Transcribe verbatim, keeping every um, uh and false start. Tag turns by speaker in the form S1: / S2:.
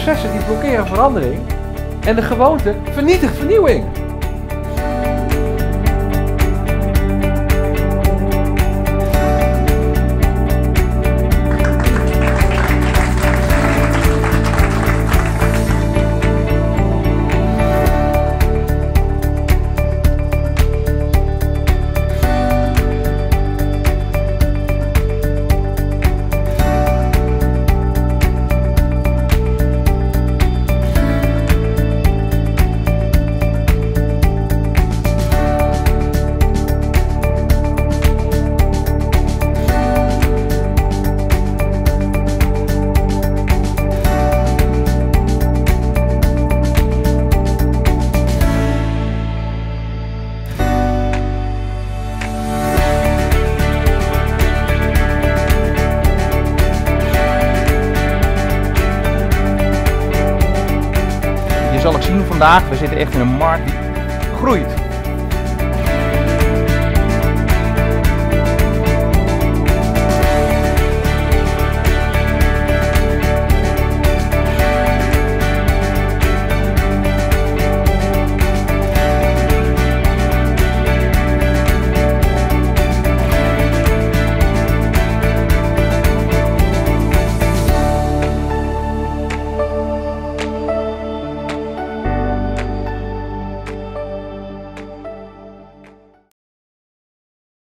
S1: processen die blokkeren verandering en de gewoonte vernietigt vernieuwing.
S2: Je zal ook zien vandaag, we zitten echt in een markt die groeit.